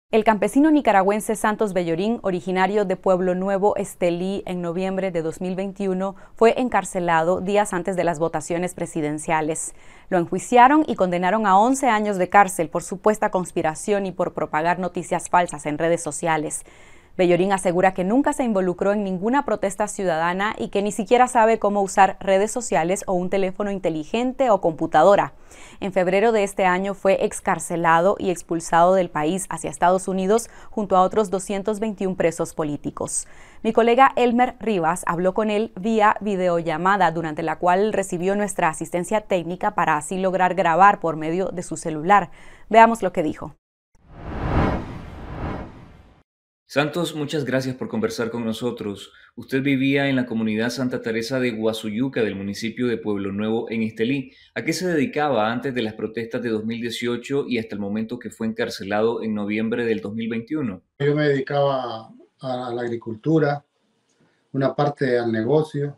El campesino nicaragüense Santos Bellorín, originario de Pueblo Nuevo, Estelí, en noviembre de 2021, fue encarcelado días antes de las votaciones presidenciales. Lo enjuiciaron y condenaron a 11 años de cárcel por supuesta conspiración y por propagar noticias falsas en redes sociales. Bellorín asegura que nunca se involucró en ninguna protesta ciudadana y que ni siquiera sabe cómo usar redes sociales o un teléfono inteligente o computadora. En febrero de este año fue excarcelado y expulsado del país hacia Estados Unidos junto a otros 221 presos políticos. Mi colega Elmer Rivas habló con él vía videollamada, durante la cual recibió nuestra asistencia técnica para así lograr grabar por medio de su celular. Veamos lo que dijo. Santos, muchas gracias por conversar con nosotros. Usted vivía en la comunidad Santa Teresa de Guazuyuca del municipio de Pueblo Nuevo en Estelí. ¿A qué se dedicaba antes de las protestas de 2018 y hasta el momento que fue encarcelado en noviembre del 2021? Yo me dedicaba a la agricultura, una parte al negocio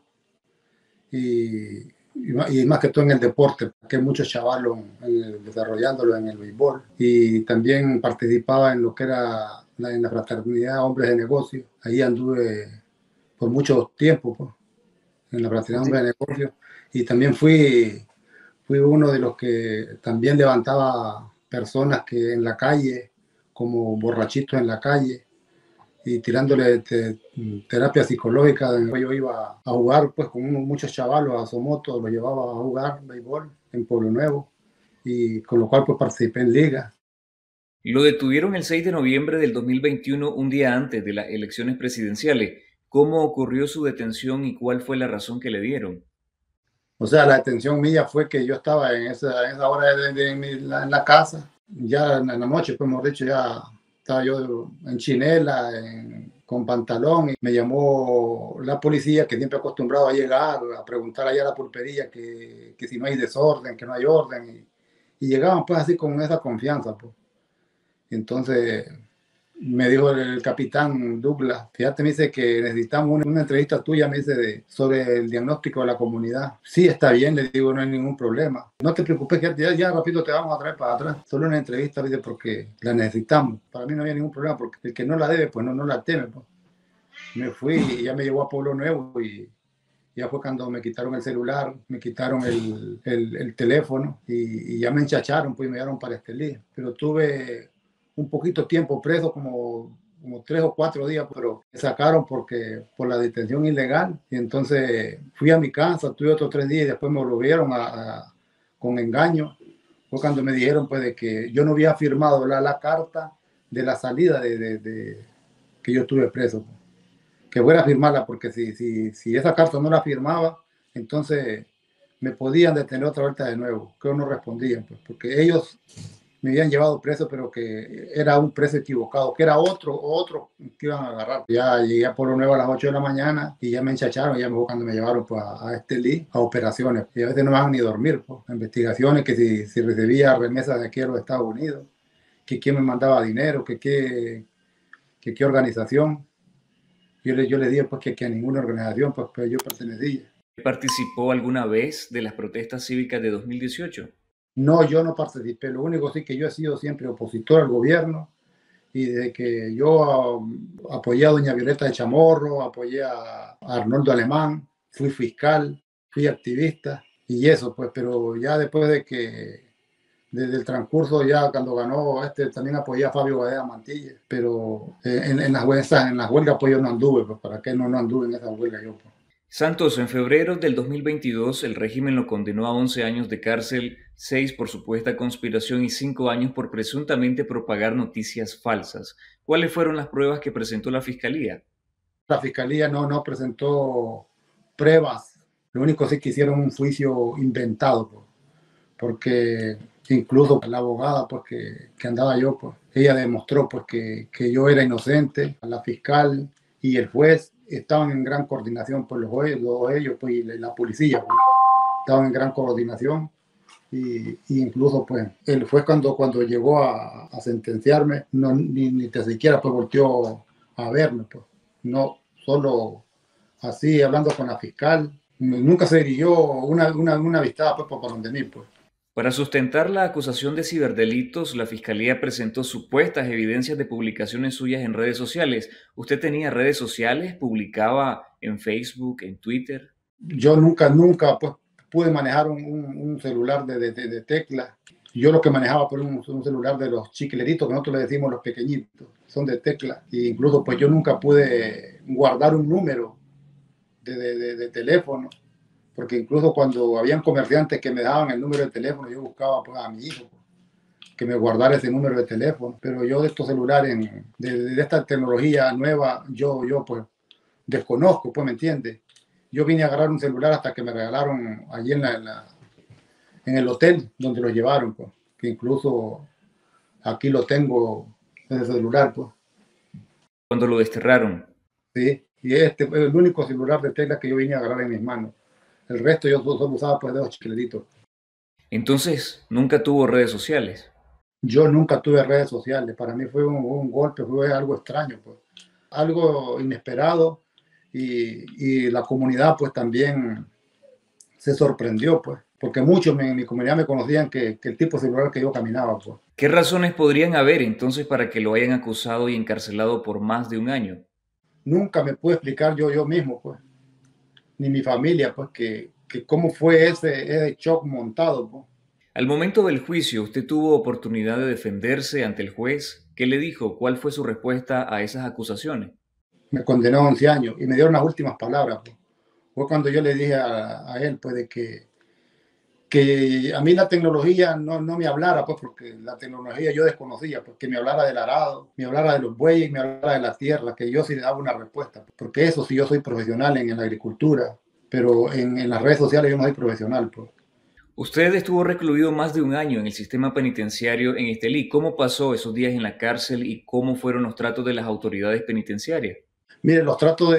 y más que todo en el deporte, que hay muchos chavalos desarrollándolo en el béisbol. Y también participaba en lo que era en la fraternidad Hombres de Negocio. Ahí anduve por mucho tiempo, pues, en la fraternidad Hombres de Negocio. Y también fui uno de los que también levantaba personas que en la calle, como borrachitos en la calle, y tirándole terapia psicológica. Yo iba a jugar pues con muchos chavalos a Somoto, lo llevaba a jugar béisbol en Pueblo Nuevo, y con lo cual pues participé en liga. Lo detuvieron el 6 de noviembre del 2021, un día antes de las elecciones presidenciales. ¿Cómo ocurrió su detención y cuál fue la razón que le dieron? O sea, la detención mía fue que yo estaba en esa hora en la casa, ya en la noche, pues hemos dicho, ya estaba yo en chinela, con pantalón, y me llamó la policía, que siempre acostumbrado a llegar a preguntar allá a la pulpería que si no hay desorden, que no hay orden, y llegaban pues así con esa confianza, pues. Entonces me dijo el capitán Douglas, fíjate, me dice que necesitamos una entrevista tuya, me dice, sobre el diagnóstico de la comunidad. Sí, está bien, le digo, no hay ningún problema. No te preocupes, que ya rápido te vamos a traer para atrás. Solo una entrevista, dice, porque la necesitamos. Para mí no había ningún problema, porque el que no la debe, pues no la teme, pues. Me fui y ya me llevó a Pueblo Nuevo, y ya fue cuando me quitaron el celular, me quitaron el teléfono, y ya me enchacharon, pues me llevaron para Estelí. Pero tuve un poquito tiempo preso, como 3 o 4 días, pero me sacaron por la detención ilegal. Y entonces fui a mi casa, tuve otros 3 días y después me volvieron con engaño. Fue cuando me dijeron pues de que yo no había firmado la carta de la salida que yo estuve preso, que fuera a firmarla, porque si esa carta no la firmaba, entonces me podían detener otra vuelta de nuevo, que no respondían, pues, porque ellos me habían llevado preso, pero que era un preso equivocado, que era otro que iban a agarrar. Ya llegué a Pueblo Nuevo a las 8 de la mañana y ya me enchacharon, ya me fue cuando me llevaron pues, a Estelí, a operaciones. Y a veces no me van ni a dormir, pues, a investigaciones, que si recibía remesas de aquí a los Estados Unidos, que quién me mandaba dinero, que qué organización. Yo le dije pues que a ninguna organización pues yo pertenecía. ¿Participó alguna vez de las protestas cívicas de 2018? No, yo no participé. Lo único sí que yo he sido siempre opositor al gobierno, y desde que yo apoyé a doña Violeta de Chamorro, apoyé a Arnoldo Alemán, fui fiscal, fui activista y eso pues, pero ya después desde el transcurso, ya cuando ganó también apoyé a Fabio Badea Mantilla, pero en las huelgas pues yo no anduve, pues para qué no anduve en esa huelga yo, pues. Santos, en febrero del 2022, el régimen lo condenó a 11 años de cárcel, 6 por supuesta conspiración y 5 años por presuntamente propagar noticias falsas. ¿Cuáles fueron las pruebas que presentó la fiscalía? La fiscalía no presentó pruebas. Lo único sí que hicieron un juicio inventado, pues, porque incluso la abogada pues, que andaba yo, pues, ella demostró pues, que yo era inocente. La fiscal y el juez estaban en gran coordinación, pues, ellos pues, y la policía pues, estaban en gran coordinación. Y incluso pues el juez cuando llegó a sentenciarme, ni te siquiera pues volteó a verme, pues. No, solo así hablando con la fiscal. Nunca se dirigió una avistada pues por donde mí, pues. Para sustentar la acusación de ciberdelitos, la Fiscalía presentó supuestas evidencias de publicaciones suyas en redes sociales. ¿Usted tenía redes sociales? ¿Publicaba en Facebook, en Twitter? Yo nunca pues, pude manejar un celular de tecla. Yo lo que manejaba por un celular de los chicleritos, que nosotros le decimos los pequeñitos, son de tecla. E incluso pues yo nunca pude guardar un número de teléfono, porque incluso cuando habían comerciantes que me daban el número de teléfono, yo buscaba pues, a mi hijo que me guardara ese número de teléfono. Pero yo de estos celulares, de esta tecnología nueva, yo pues desconozco, pues me entiendes. Yo vine a agarrar un celular hasta que me regalaron allí en el hotel donde lo llevaron, pues, que incluso aquí lo tengo, ese celular, pues. Cuando lo desterraron. Sí, y este fue el único celular de tecla que yo vine a agarrar en mis manos. El resto yo solo usaba pues de los chicleritos. Entonces, nunca tuvo redes sociales. Yo nunca tuve redes sociales, para mí fue un golpe, fue algo extraño, pues. Algo inesperado y la comunidad pues también se sorprendió, pues, porque muchos en mi comunidad me conocían que el tipo de celular que yo caminaba, pues. ¿Qué razones podrían haber entonces para que lo hayan acusado y encarcelado por más de un año? Nunca me pude explicar yo mismo, pues, ni mi familia, pues, que cómo fue ese shock montado, pues. Al momento del juicio, ¿usted tuvo oportunidad de defenderse ante el juez? ¿Qué le dijo? ¿Cuál fue su respuesta a esas acusaciones? Me condenó a 11 años y me dieron las últimas palabras, pues. Fue cuando yo le dije a él, pues, de que a mí la tecnología no me hablara, pues, porque la tecnología yo desconocía, pues, que me hablara del arado, me hablara de los bueyes, me hablara de la tierra, que yo sí le daba una respuesta, pues, porque eso sí yo soy profesional en la agricultura, pero en las redes sociales yo no soy profesional, pues. Usted estuvo recluido más de un año en el sistema penitenciario en Estelí. ¿Cómo pasó esos días en la cárcel y cómo fueron los tratos de las autoridades penitenciarias? Mire, los tratos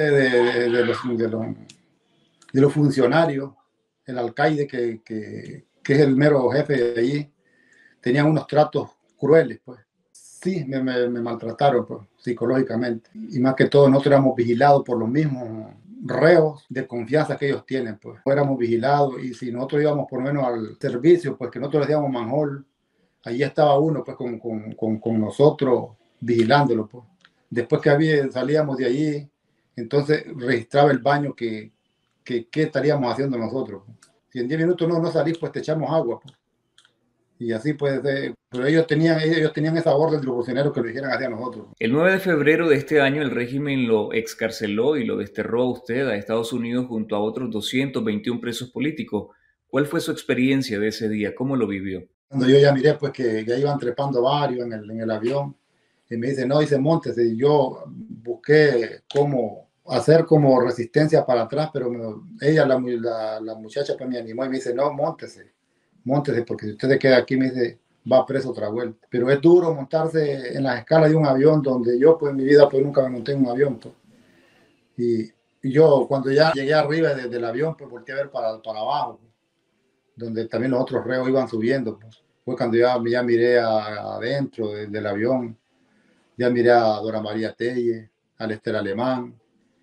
de los funcionarios, el alcaide que es el mero jefe de allí, tenían unos tratos crueles, pues. Sí, me maltrataron, pues, psicológicamente. Y más que todo, nosotros éramos vigilados por los mismos reos de confianza que ellos tienen, pues. Éramos vigilados y si nosotros íbamos por lo menos al servicio, pues que nosotros le decíamos manhole, allí estaba uno, pues, con nosotros vigilándolo, pues. Después que salíamos de allí, entonces registraba el baño qué estaríamos haciendo nosotros. Si en 10 minutos no salís, pues te echamos agua, pues. Y así puede ser. Pero ellos tenían esa orden de los funcionarios que lo dijeran hacia nosotros. El 9 de febrero de este año el régimen lo excarceló y lo desterró a usted a Estados Unidos junto a otros 221 presos políticos. ¿Cuál fue su experiencia de ese día? ¿Cómo lo vivió? Cuando yo ya miré, pues que ya iban trepando varios en el avión, y me dice, no, dice, móntese. Y yo busqué cómo hacer como resistencia para atrás, pero ella, la muchacha, pues me animó y me dice, no, móntese, porque si usted se queda aquí, me dice, va preso otra vuelta. Pero es duro montarse en las escalas de un avión, donde yo, pues en mi vida, pues nunca me monté en un avión, pues. Y yo, cuando ya llegué arriba del avión, pues volteé a ver para abajo, pues, donde también los otros reos iban subiendo, pues. Fue cuando ya miré adentro del avión, ya miré a Dora María Telle, a Lester Alemán,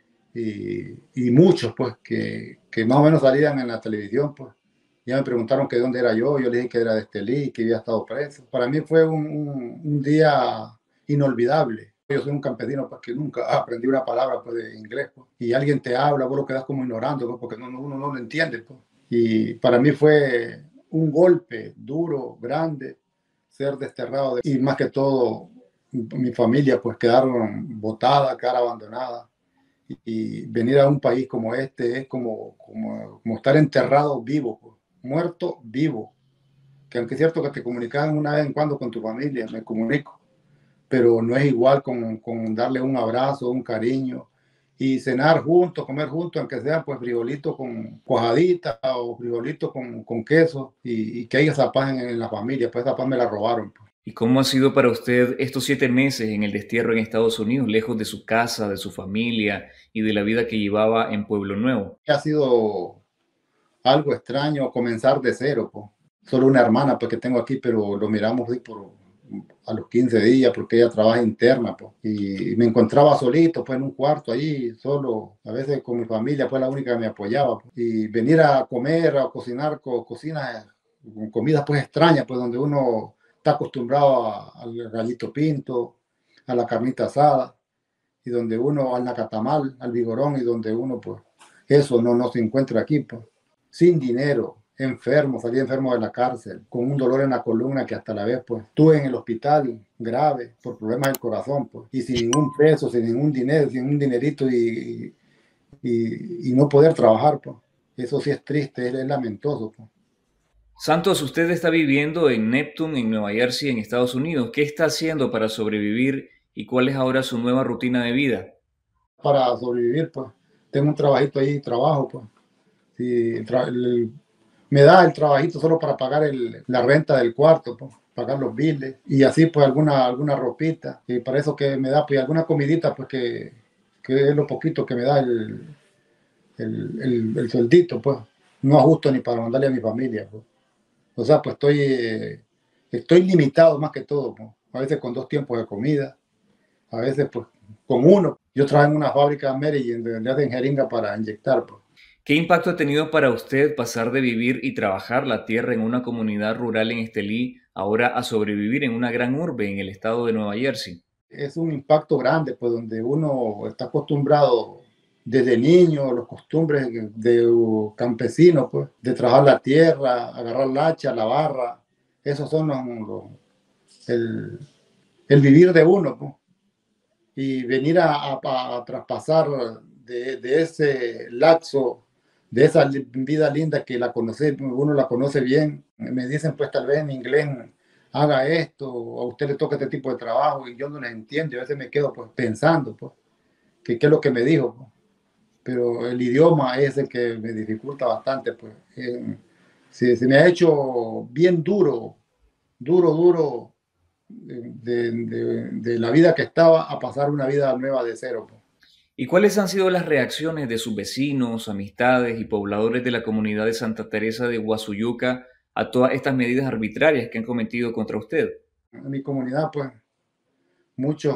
y muchos, pues, que más o menos salían en la televisión, pues. Ya me preguntaron que de dónde era yo le dije que era de Estelí, que había estado preso. Para mí fue un día inolvidable. Yo soy un campesino pues, que nunca aprendí una palabra pues, de inglés. Pues. Y alguien te habla, vos lo quedas como ignorando, pues, porque uno no lo entiende. Pues. Y para mí fue un golpe duro, grande, ser desterrado. Y más que todo, mi familia pues quedaron botada, quedar abandonada. Y venir a un país como este es como estar enterrado vivo. Pues. Muerto vivo, que aunque es cierto que te comunicas una vez en cuando con tu familia, me comunico, pero no es igual con darle un abrazo, un cariño y cenar juntos, comer juntos, aunque sea pues frijolito con cuajadita o frijolito con queso y que haya esa paz en la familia, pues esa paz me la robaron. Pues. ¿Y cómo ha sido para usted estos 7 meses en el destierro en Estados Unidos, lejos de su casa, de su familia y de la vida que llevaba en Pueblo Nuevo? Ha sido algo extraño comenzar de cero, pues. Solo una hermana pues, que tengo aquí, pero lo miramos a los 15 días porque ella trabaja interna, pues. Y me encontraba solito pues, en un cuarto ahí, solo, a veces con mi familia, pues la única que me apoyaba. Pues. Y venir a comer, a cocinar, cocinas con comida pues extraña, pues donde uno está acostumbrado al gallito pinto, a la carnita asada, y donde uno al nacatamal, al vigorón, y donde uno pues eso no se encuentra aquí, pues, sin dinero, enfermo, salí enfermo de la cárcel, con un dolor en la columna que hasta la vez pues estuve en el hospital grave por problemas del corazón, pues, y sin ningún peso, sin ningún dinero, sin un dinerito y no poder trabajar, pues. Eso sí es triste, es lamentoso, pues. Santos, usted está viviendo en Neptune, en Nueva Jersey, en Estados Unidos. ¿Qué está haciendo para sobrevivir y cuál es ahora su nueva rutina de vida? Para sobrevivir, pues, tengo un trabajito ahí, trabajo, pues. Sí, me da el trabajito solo para pagar la renta del cuarto, pues, pagar los biles y así pues alguna ropita. Y para eso que me da pues alguna comidita, pues que es lo poquito que me da el sueldito, pues. No ajusto ni para mandarle a mi familia, pues. O sea, pues estoy limitado más que todo, pues. A veces con 2 tiempos de comida, a veces pues con uno. Yo trabajo en una fábrica de Maryland donde hacen jeringa para inyectar, pues. ¿Qué impacto ha tenido para usted pasar de vivir y trabajar la tierra en una comunidad rural en Estelí ahora a sobrevivir en una gran urbe en el estado de Nueva Jersey? Es un impacto grande, pues donde uno está acostumbrado desde niño, los costumbres de campesino, pues, de trabajar la tierra, agarrar la hacha, la barra. Esos son el vivir de uno, pues. Y venir a traspasar de ese lapso, de esa vida linda que uno la conoce bien. Me dicen, pues tal vez en inglés, haga esto, a usted le toca este tipo de trabajo, y yo no les entiendo. Y a veces me quedo pues pensando, pues, que qué es lo que me dijo, pues. Pero el idioma es el que me dificulta bastante, pues. Se me ha hecho bien duro de la vida que estaba a pasar una vida nueva de cero, pues. ¿Y cuáles han sido las reacciones de sus vecinos, amistades y pobladores de la comunidad de Santa Teresa de Guasuyuca a todas estas medidas arbitrarias que han cometido contra usted? En mi comunidad, pues, muchos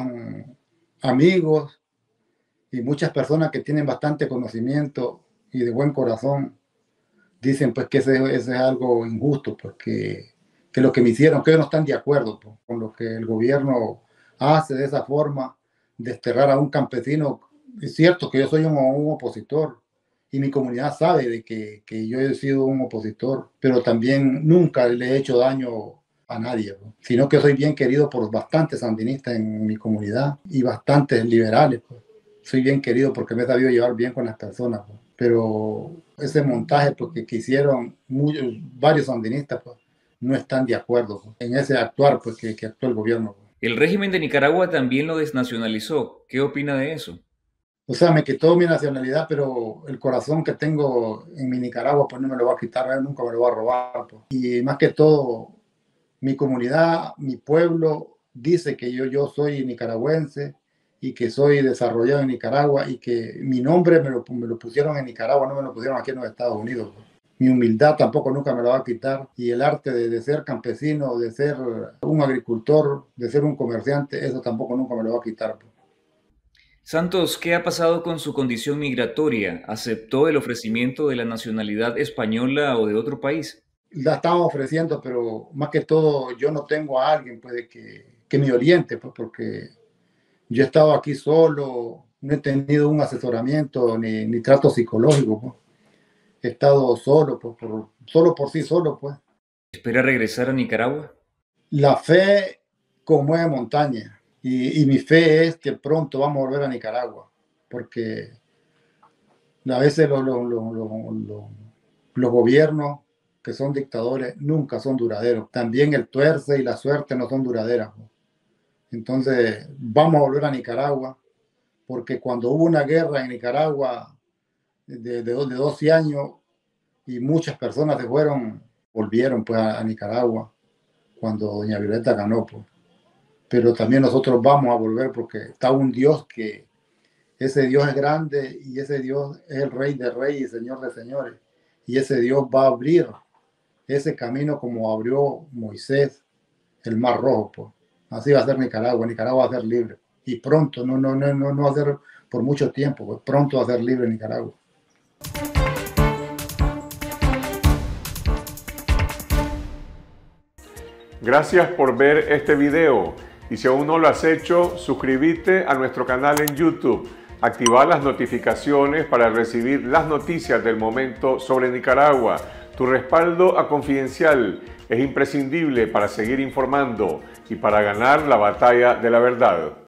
amigos y muchas personas que tienen bastante conocimiento y de buen corazón dicen pues que ese es algo injusto, pues que lo que me hicieron, que ellos no están de acuerdo, pues, con lo que el gobierno hace de esa forma, desterrar a un campesino. Es cierto que yo soy un opositor y mi comunidad sabe de que yo he sido un opositor, pero también nunca le he hecho daño a nadie, pues, sino que soy bien querido por bastantes sandinistas en mi comunidad y bastantes liberales, pues. Soy bien querido porque me he sabido llevar bien con las personas, pues. Pero ese montaje pues, que hicieron varios sandinistas, pues, no están de acuerdo, pues, en ese actuar pues, que actuó el gobierno, pues. El régimen de Nicaragua también lo desnacionalizó. ¿Qué opina de eso? O sea, me quitó mi nacionalidad, pero el corazón que tengo en mi Nicaragua, pues no me lo va a quitar, nunca me lo va a robar, pues. Y más que todo, mi comunidad, mi pueblo, dice que yo soy nicaragüense y que soy desarrollado en Nicaragua y que mi nombre me lo pusieron en Nicaragua, no me lo pusieron aquí en los Estados Unidos, pues. Mi humildad tampoco nunca me lo va a quitar, y el arte de ser campesino, de ser un agricultor, de ser un comerciante, eso tampoco nunca me lo va a quitar, pues. Santos, ¿qué ha pasado con su condición migratoria? ¿Aceptó el ofrecimiento de la nacionalidad española o de otro país? La estamos ofreciendo, pero más que todo yo no tengo a alguien pues, que me oriente, pues, porque yo he estado aquí solo, no he tenido un asesoramiento ni trato psicológico, pues. He estado solo, pues, solo por sí solo, pues. ¿Espera regresar a Nicaragua? La fe conmueve montaña y mi fe es que pronto vamos a volver a Nicaragua, porque a veces los gobiernos que son dictadores nunca son duraderos. También el tuerce y la suerte no son duraderas, pues. Entonces vamos a volver a Nicaragua, porque cuando hubo una guerra en Nicaragua de 12 años y muchas personas se fueron, volvieron pues a Nicaragua cuando doña Violeta ganó, pues. Pero también nosotros vamos a volver porque está un Dios que ese Dios es grande y ese Dios es el Rey de Reyes y Señor de Señores, y ese Dios va a abrir ese camino como abrió Moisés el Mar Rojo, pues. Así va a ser Nicaragua. Nicaragua va a ser libre y pronto, no va a ser por mucho tiempo, pues pronto va a ser libre Nicaragua. Gracias por ver este video y si aún no lo has hecho, suscríbete a nuestro canal en YouTube. Activa las notificaciones para recibir las noticias del momento sobre Nicaragua. Tu respaldo a Confidencial es imprescindible para seguir informando y para ganar la batalla de la verdad.